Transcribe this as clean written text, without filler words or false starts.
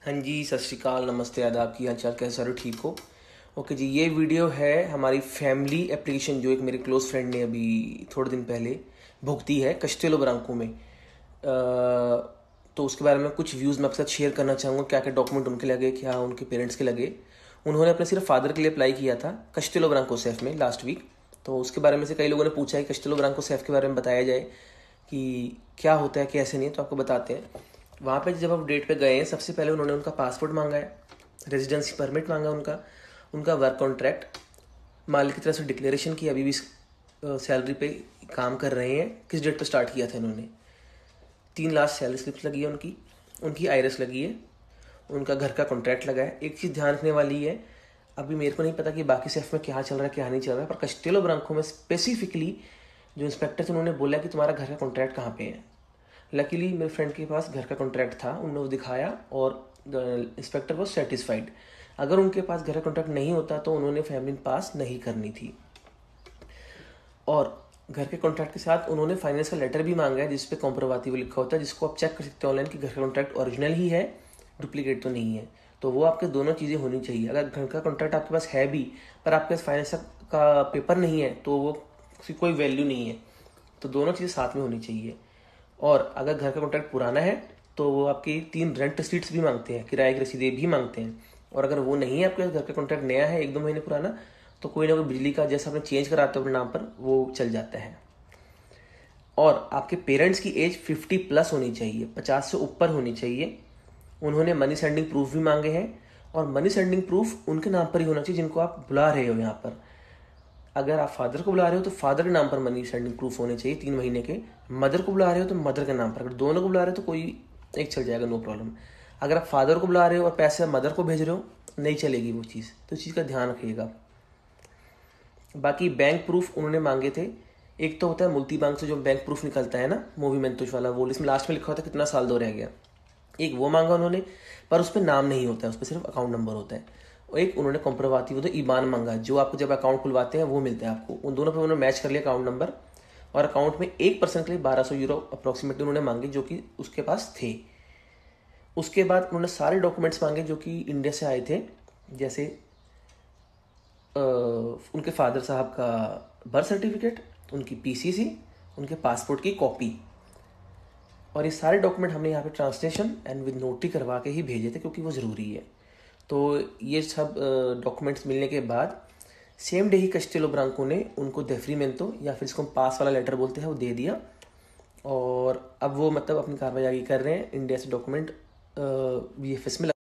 हाँ जी, सत श्री अकाल, नमस्ते, आदाब, की हाल चाल, कैसे हो? ठीक हो? ओके जी, ये वीडियो है हमारी फैमिली एप्लीकेशन जो एक मेरे क्लोज फ्रेंड ने अभी थोड़े दिन पहले भुगती है कस्टेलो ब्रांको में। तो उसके बारे में कुछ व्यूज़ मैं आपके साथ शेयर करना चाहूँगा, क्या क्या डॉक्यूमेंट उनके लगे, क्या उनके पेरेंट्स के लगे। उन्होंने अपने सिर्फ फादर के लिए अप्लाई किया था कस्टेलो ब्रांको सेफ में लास्ट वीक। तो उसके बारे में से कई लोगों ने पूछा है कि कस्टेलो ब्रांको सेफ के बारे में बताया जाए कि क्या होता है, कैसे नहीं, तो आपको बताते हैं। वहाँ पे जब आप डेट पे गए हैं, सबसे पहले उन्होंने उनका पासपोर्ट मांगा है, रेजिडेंसी परमिट मांगा उनका, उनका वर्क कॉन्ट्रैक्ट, मालिक की तरफ से डिक्लेरेशन की अभी भी सैलरी पे काम कर रहे हैं, किस डेट पे स्टार्ट किया था इन्होंने। 3 लास्ट सैलरी स्लिप्स लगी है उनकी, उनकी आईरस लगी है, उनका घर का कॉन्ट्रैक्ट लगा है। एक चीज़ ध्यान रखने वाली है, अभी मेरे को नहीं पता कि बाकी सेफ में क्या चल रहा है क्या नहीं चल रहा है, पर कस्टेलो ब्रांको में स्पेसिफिकली जो इंस्पेक्टर थे उन्होंने बोला कि तुम्हारा घर का कॉन्ट्रैक्ट कहाँ पे है। लकीली मेरे फ्रेंड के पास घर का कॉन्ट्रैक्ट था, उन्होंने वो दिखाया और इंस्पेक्टर वॉज सेटिस्फाइड। अगर उनके पास घर का कॉन्ट्रैक्ट नहीं होता तो उन्होंने फैमिली पास नहीं करनी थी। और घर के कॉन्ट्रैक्ट के साथ उन्होंने फाइनेंस का लेटर भी मांगा है जिसपे कॉम्प्रोबातिव लिखा होता है, जिसको आप चेक कर सकते हैं ऑनलाइन कि घर का कॉन्ट्रैक्ट ओरिजिनल ही है, डुप्लीकेट तो नहीं है। तो वो आपके दोनों चीज़ें होनी चाहिए। अगर घर का कॉन्ट्रैक्ट आपके पास है भी पर आपके पास फाइनेंस का पेपर नहीं है तो वो कोई वैल्यू नहीं है। तो दोनों चीज़ें साथ में होनी चाहिए। और अगर घर का कॉन्ट्रैक्ट पुराना है तो वो आपकी 3 रेंट रसीट्स भी मांगते हैं, किराए की रसीदें भी मांगते हैं। और अगर वो नहीं है, आपके घर का कॉन्ट्रैक्ट नया है, 1-2 महीने पुराना, तो कोई ना कोई बिजली का जैसा आपने चेंज कराते हो अपने नाम पर, वो चल जाता है। और आपके पेरेंट्स की एज 50+ होनी चाहिए, 50 से ऊपर होनी चाहिए। उन्होंने मनी सेंडिंग प्रूफ भी मांगे हैं, और मनी सेंडिंग प्रूफ उनके नाम पर ही होना चाहिए जिनको आप बुला रहे हो यहाँ पर। अगर आप फादर को बुला रहे हो तो फादर के नाम पर मनी सेंडिंग प्रूफ होने चाहिए 3 महीने के। मदर को बुला रहे हो तो मदर के नाम पर। अगर दोनों को बुला रहे हो तो कोई एक चल जाएगा, नो प्रॉब्लम। अगर आप फादर को बुला रहे हो और पैसे मदर को भेज रहे हो, नहीं चलेगी वो चीज़, तो इस चीज़ का ध्यान रखिएगा। बाकी बैंक प्रूफ उन्होंने मांगे थे। एक तो होता है मुल्ती बैंक से जो बैंक प्रूफ निकलता है ना, मूवी मेंतोश वाला, वो इसमें लास्ट में लिखा होता है कितना साल दो रह गया। एक वो मांगा उन्होंने, पर उस पर नाम नहीं होता है, उस पर सिर्फ अकाउंट नंबर होता है। और एक उन्होंने कॉम्प्रोबातिव तो ईमान मांगा, जो आपको जब अकाउंट खुलवाते हैं वो मिलता है आपको। उन दोनों पर उन्होंने मैच कर लिया अकाउंट नंबर, और अकाउंट में 1% के लिए 1200 यूरो अप्रॉक्सीमेटली उन्होंने मांगे, जो कि उसके पास थे। उसके बाद उन्होंने सारे डॉक्यूमेंट्स मांगे जो कि इंडिया से आए थे, जैसे उनके फादर साहब का बर्थ सर्टिफिकेट, उनकी पीसीसी, उनके पासपोर्ट की कॉपी। और ये सारे डॉक्यूमेंट हमने यहाँ पे ट्रांसलेशन एंड विद नोटरी करवा के ही भेजे थे, क्योंकि वो ज़रूरी है। तो ये सब डॉक्यूमेंट्स मिलने के बाद सेम डे ही कस्टेलो ब्रांको ने उनको डेफ्रीमेंटो, या फिर इसको पास वाला लेटर बोलते हैं, वो दे दिया। और अब वो मतलब अपनी कार्रवाई आगे कर रहे हैं। इंडिया से डॉक्यूमेंट वीएफएस में